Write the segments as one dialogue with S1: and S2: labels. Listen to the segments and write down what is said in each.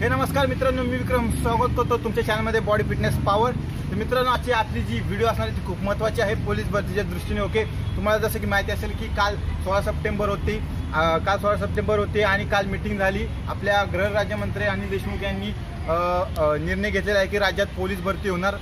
S1: हे नमस्कार मित्रांनो, मी विक्रम स्वागत करतो तुमच्या चॅनलमध्ये बॉडी फिटनेस पॉवर। तर मित्रांनो, आजची आपली जी व्हिडिओ असणार ती खूप महत्त्वाची आहे पोलीस भरतीच्या दृष्टीने। ओके, तुम्हाला जसं की माहिती असेल की काल 16 सप्टेंबर होती आणि काल मीटिंग झाली। आपल्या गृहराज्यमंत्री अनिल देशमुख यांनी निर्णय घेतलेला आहे की राज्यात पोलीस भरती होणार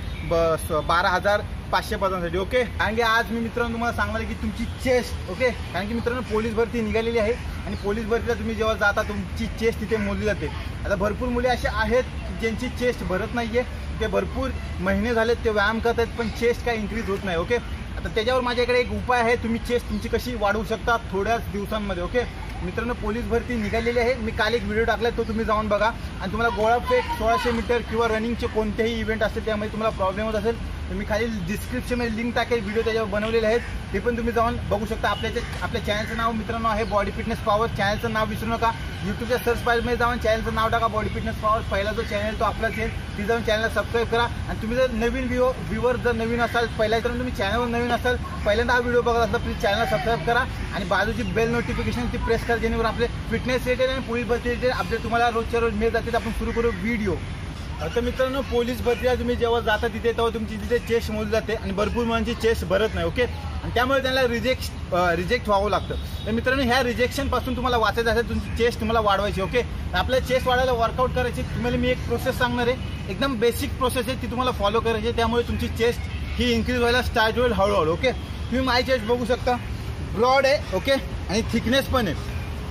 S1: 12,500 पदांसाठी। ओके, कारण की आज मी मित्रांनो तुम्हाला सांगणार आहे की तुमची चेस्ट, ओके, कारण की मित्रांनो पोलीस भरती निघालेली आहे आणि पोलीस भरतीला तुम्ही जेव्हा जाता तुमची चेस्ट तिथे मोजली जाते। आता भरपूर मुले असे आहेत ज्यांची चेस्ट भरत नाहीये, ते भरपूर महिने झाले ते व्यायाम करतात पण चेस्ट काय इन्क्रीज होत नाही। ओके, आता त्याच्यावर माझ्याकडे एक उपाय आहे, तुम्ही चेस्ट तुमची कशी वाढवू शकता थोड्याच दिवसांमध्ये। ओके मित्रांनो, पोलीस भरती निघालेली आहे। मी काल एक व्हिडिओ टाकला तो तुम्ही जाऊन बघा आणि तुम्हाला गोळाफेक 1600 मीटर किंवा रनिंगचे कोणतेही इव्हेंट असतील त्यामध्ये तुम्हाला प्रॉब्लेम होत असेल तर मी खाली डिस्क्रिप्शनमध्ये लिंक टाकेल, व्हिडिओ त्याच्यावर बनवलेले आहेत, ते पण तुम्ही जाऊन बघू शकता। आपल्या चॅनलचं नाव मित्रांनो आहे बॉडी फिटनेस पॉवर। चॅनलचं नाव विसरू नका, यूट्यूबच्या सर्च बारमध्ये जाऊन चॅनलचं नाव टाका बॉडी फिटनेस पॉवर। पहिला जो चॅनल तो आपलाच आहे, ती जाऊन चॅनलला सबस्क्राईब करा। आणि तुम्ही जर नवीन व्ह्यूवर जर नवीन असाल, पहिल्या तर तुम्ही चॅनलवर नवीन असाल, पहिल्यांदा हा व्हिडिओ बघत असाल प्लीज चॅनलला सबस्क्राईब करा आणि बाजूची बेल नोटिफिकेशन ती प्रेस करा, जेणेकरून आपले फिटनेस रिलेटेड आणि पोलीस भरती रिलेटेड अपडेट तुम्हाला रोजच्या रोज मिळत जातील। आपण सुरू करू व्हिडिओ। तर मित्रांनो, पोलीस भरतीला तुम्ही जेव्हा जाता तिथे तेव्हा तुमची तिथे चेस्ट मोजली जाते आणि भरपूर मुलांची चेस्ट भरत नाही। ओके, आणि त्यामुळे त्यांना रिजेक्ट व्हावं लागतं। तर मित्रांनो, ह्या रिजेक्शनपासून तुम्हाला वाचायचं असेल, तुमची चेस्ट तुम्हाला वाढवायची। ओके, तर आपल्याला चेस्ट वाढवायला वर्कआउट करायची। तुम्हाला मी एक प्रोसेस सांगणार आहे, एकदम बेसिक प्रोसेस आहे, ती तुम्हाला फॉलो करायची, त्यामुळे तुमची चेस्ट ही इन्क्रीज व्हायला स्टार्ट होईल हळूहळू। ओके, तुम्ही माझी चेस्ट बघू शकता, ब्रॉड आहे, ओके, आणि थिकनेस पण आहे।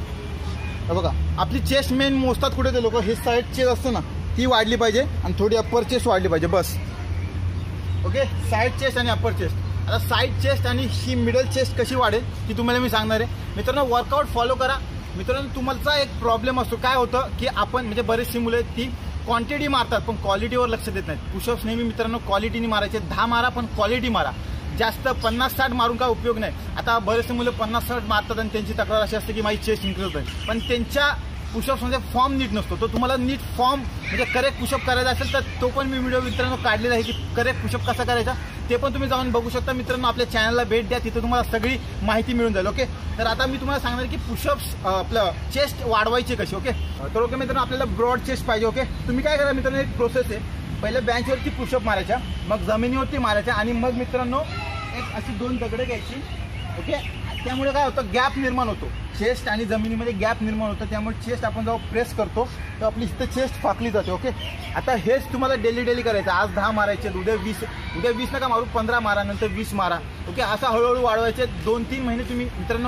S1: बघा, आपली चेस्ट मेन मोजतात कुठे ते लोक, हे साईड चेस्ट असते ना ती वाढली पाहिजे आणि थोडी अप्पर चेस्ट वाढली पाहिजे, बस। ओके, साईड चेस्ट आणि अप्पर चेस्ट। आता साईड चेस्ट आणि ही मिडल चेस्ट कशी वाढेल ती तुम्हाला मी सांगणार आहे। मित्रांनो, वर्कआउट फॉलो करा। मित्रांनो, तुम्हाला एक प्रॉब्लेम असतो, काय होतं की आपण म्हणजे बरेचशी मुलं ती क्वांटिटी मारतात पण क्वालिटीवर लक्ष देत नाहीत। पुशअप्स नेहमी मित्रांनो क्वालिटीने मारायचे, 10 मारा पण क्वालिटी मारा, जास्त 50-60 मारून काय उपयोग नाही। आता बरेचसे मुलं 50-60 मारतात आणि त्यांची तक्रार अशी असते की माझी चेस्ट इन्क्रीज होते, पण त्यांच्या पुशअप्समध्ये फॉर्म नीट नसतो। तो तुम्हाला नीट फॉर्म म्हणजे करेक्ट पुशअप करायचा असेल तर तो पण मी व्हिडिओ मित्रांनो काढलेला आहे की करेक्ट पुशअप कसा करायचा, ते पण तुम्ही जाऊन बघू शकता। मित्रांनो, आपल्या चॅनलला भेट द्या, तिथे तुम्हाला सगळी माहिती मिळून जाईल। ओके, तर आता मी तुम्हाला सांगणार की पुशअप्स आपलं चेस्ट वाढवायची कशी। ओके, तर ओके मित्रांनो, आपल्याला ब्रॉड चेस्ट पाहिजे। ओके, तुम्ही काय करा मित्रांनो, एक प्रोसेस आहे, पहिले बेंचवरती पुशअप मारायच्या, मग जमिनीवरती मारायच्या आणि मग मित्रांनो एक अशी 2 दगडं घ्यायची। ओके, त्यामुळे काय होतं, गॅप निर्माण होतो, चेस्ट आणि जमिनीमध्ये गॅप निर्माण होतं, त्यामुळे चेस्ट आपण जेव्हा प्रेस करतो तर आपली इथं चेस्ट फाकली जाते। ओके, आता हेच तुम्हाला डेली करायचं। आज 10 मारायचे, उद्या 20 नका मारू, 15 मारा, नंतर 20 मारा। ओके, असं हळूहळू वाढवायचे। 2-3 महिने तुम्ही मित्रांनो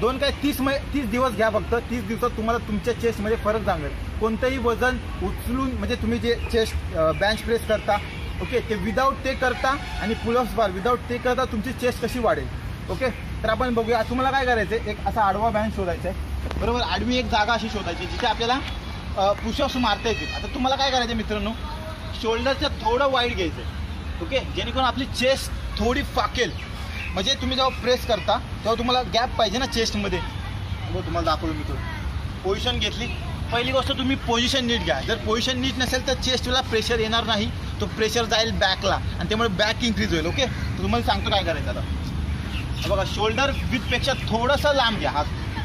S1: 30 दिवस घ्या फक्त। 30 दिवसात तुम्हाला तुमच्या चेस्टमध्ये फरक जाणवेल। कोणतंही वजन उचलून म्हणजे तुम्ही जे चेस्ट बेंच प्रेस करता, ओके, ते विदाऊट ते करता आणि पुलअप्स बार विदाऊट ते करता तुमची चेस्ट कशी वाढेल। ओके, तर आपण बघूया। तुम्हाला काय करायचं, एक असा आडवा बँच शोधायचा आहे, बरोबर, आडवी एक जागा अशी शोधायची जिथे आपल्याला पुशअप्स मारता येतील। आता तुम्हाला काय करायचं मित्रांनो, शोल्डरचं थोडं वाईड घ्यायचं आहे, ओके, जेणेकरून आपली चेस्ट थोडी फाकेल। म्हणजे तुम्ही जेव्हा प्रेस करता तेव्हा तुम्हाला गॅप पाहिजे ना चेस्टमध्ये। तुम्हाला दाखवलं मी, तो पोझिशन घेतली। पहिली गोष्ट, तुम्ही पोझिशन नीट घ्या। जर पोझिशन नीट नसेल तर चेस्टला प्रेशर येणार नाही, तो प्रेशर जाईल बॅकला आणि त्यामुळे बॅक इन्क्रीज होईल। ओके, तर तुम्हाला सांगतो काय करायचं। आता बघा, शोल्डर विथपेक्षा थोडंसं लांब घ्या हात।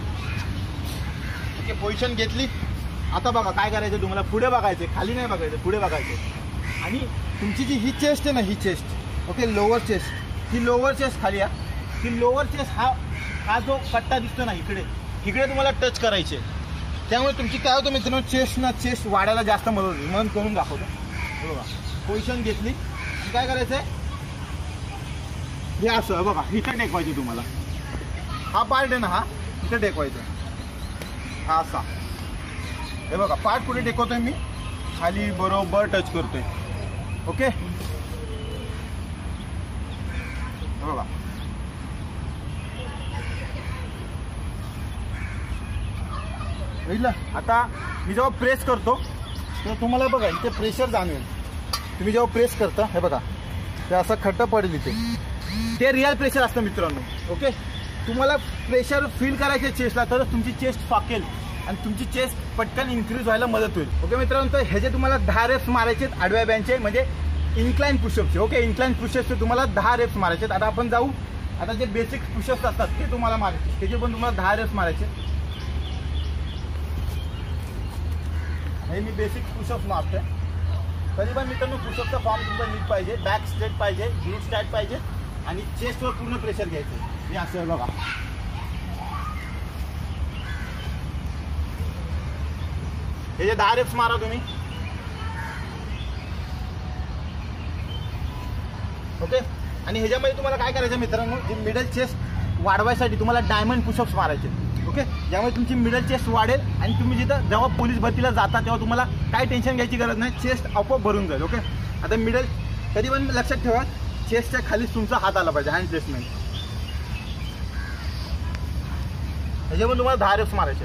S1: ओके, पोझिशन घेतली। आता बघा काय करायचं, तुम्हाला पुढे बघायचं, खाली नाही बघायचं, पुढे बघायचं। आणि तुमची जी ही चेस्ट आहे ना, ही चेस्ट, ओके, लोअर चेस्ट, ही लोअर चेस्ट खाली आहे। ही लोअर चेस्ट हा जो कट्टा दिसतो ना, इकडे तुम्हाला टच करायचे, त्यामुळे तुमची काय होतं मित्रांनो, चेस्ट वाढायला जास्त मदत होईल। म्हणून करून दाखवतो। बघा, पोझिशन घेतली आणि काय करायचं आहे, हे असं बघा, इथं टेकवायचं तुम्हाला, हा पार्ट आहे ना, हा इथं टेकवायचा, हा असा, हे बघा पार्ट पुढे टेकवतोय मी, खाली बरोबर टच करतोय। ओके, बघा, आता मी जेव्हा प्रेस करतो तेव्हा तुम्हाला बघा इथे प्रेशर जाणवेल। तुम्ही जेव्हा प्रेस करता, हे बघा, ते असं खड्डा पडेल इथे, ते रिअल प्रेशर असतं मित्रांनो। ओके, तुम्हाला प्रेशर फील करायचे चेस्टला, तरच तुमची चेस्ट फाकेल आणि तुमची चेस्ट पटकन इन्क्रीज व्हायला मदत होईल। ओके मित्रांनो, तर ह्याचे तुम्हाला 10 रेप्स मारायचे आडव्या बँचचे, म्हणजे इन्क्लाइन पुशअपचे। ओके, इन्क्लाइन पुशअपचे तुम्हाला 10 रेप्स मारायचे। आता आपण जाऊ, आता जे बेसिक पुशअप्स असतात ते तुम्हाला मारायचे, त्याचे पण तुम्हाला 10 रेप्स मारायचे। हे मी बेसिक पुशअप्स मारतोय. तरी पण मित्रांनो पुशअपचा फॉर्म तुमचा नीट पाहिजे, बॅक स्ट्रेट पाहिजे, ग्लूट स्ट्रेट पाहिजे आणि चेस्टवर पूर्ण प्रेशर घ्यायचं. हे असं बघा. हे जे 10 रेप्स मारा तुम्ही. ओके. आणि ह्याच्यामध्ये तुम्हाला काय करायचं मित्रांनो, जे मिडल चेस्ट वाढवायसाठी तुम्हाला डायमंड पुशअप्स मारायचे. ओके. ज्यामुळे तुमची मिडल चेस्ट वाढेल आणि तुम्ही जिथं जेव्हा पोलीस भरतीला जाता तेव्हा तुम्हाला काय टेन्शन घ्यायची गरज नाही, चेस्ट आपोआप भरून जाईल. ओके. आता मिडल कधी पण लक्षात ठेवा, चेस्टच्या खालीच तुमचा हात आला पाहिजे, हँड प्लेसमेंट. ह्याच्यामध्ये तुम्हाला 10 रेप्स मारायचे.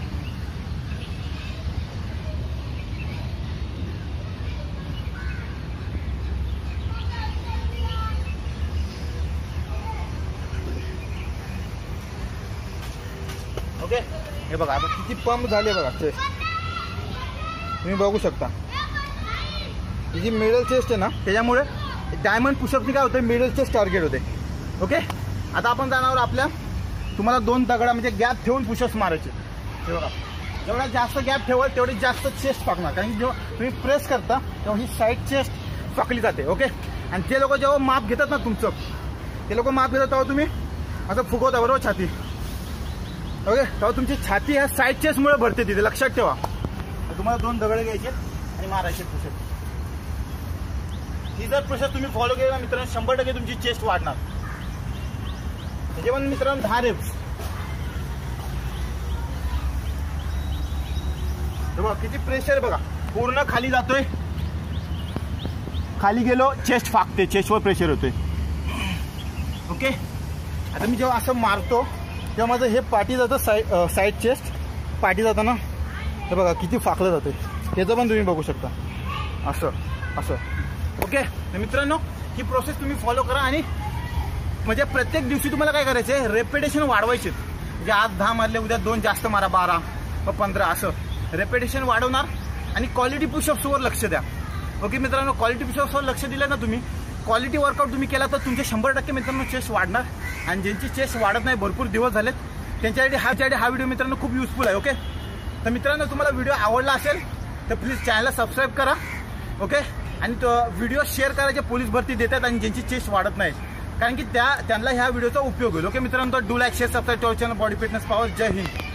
S1: ओके. हे बघा आता किती पंप झाले बघा चेस्ट, तुम्ही बघू शकता. ही जी मिडल चेस्ट आहे ना, त्याच्यामुळे डायमंड पुशअपनी काय होतं, मिडल चेस्ट टार्गेट होते. ओके. आता आपण जाणार आपल्या, तुम्हाला 2 दगडा म्हणजे गॅप ठेवून पुशअप्स मारायचे. हे बघा, जेवढा जास्त गॅप ठेवाल तेवढी जास्त चेस्ट फाकणार, कारण की जेव्हा तुम्ही प्रेस करता तेव्हा ही साईड चेस्ट फाकली जाते. ओके. आणि ते लोक जेव्हा माप घेतात ना तुमचं, ते लोक माप घेतात तेव्हा तुम्ही असं फुगवता बरोबर छाती. ओके. तेव्हा तुमची छाती ह्या साईड चेस्टमुळे भरते तिथे, लक्षात ठेवा. तुम्हाला 2 दगड घ्यायचे आणि मारायचे पुशअप. ही जर प्रोसेस तुम्ही फॉलो केली ना मित्रांनो, 100% तुमची चेस्ट वाढणार. त्याचे पण मित्रांनो 10 रेप्स. बघा किती प्रेशर बघा, पूर्ण खाली जातोय, खाली गेलो चेस्ट फाकते, चेस्टवर प्रेशर होतोय. ओके. आता मी जेव्हा असं मारतो तेव्हा माझं हे पाठी जातं, साईड चेस्ट पाठी जातं ना, हे बघा किती फाकलं जातं. त्याचं पण तुम्ही बघू शकता, असं असं. ओके. तर मित्रांनो ही प्रोसेस तुम्ही फॉलो करा आणि म्हणजे प्रत्येक दिवशी तुम्हाला काय करायचं आहे, रेपिटेशन वाढवायचे. म्हणजे आज 10 मारले, उद्या 2 जास्त मारा, 12 व 15 असं रेपिटेशन वाढवणार. आणि क्वालिटी पुशअप्सवर लक्ष द्या. ओके मित्रांनो, क्वालिटी पुशअप्सवर लक्ष दिलं ना तुम्ही, क्वालिटी वर्कआउट तुम्ही केला तर तुमचे 100% मित्रांनो चेस्ट वाढणार. आणि ज्यांची चेस्ट वाढत नाही, भरपूर दिवस झालेत, त्यांच्यासाठी हा व्हिडिओ मित्रांनो खूप युजफुल आहे. ओके. तर मित्रांनो तुम्हाला व्हिडिओ आवडला असेल तर प्लीज चॅनलला सबस्क्राईब करा. ओके. आणि तो व्हिडिओ शेअर करा जे पोलीस भरती देतात आणि ज्यांची चेस्ट वाढत नाही, कारण की त्यांना ह्या व्हिडिओचा उपयोग होईल. ओके मित्रांनो, do like, share, subscribe to our channel body fitness power. जय हिंद.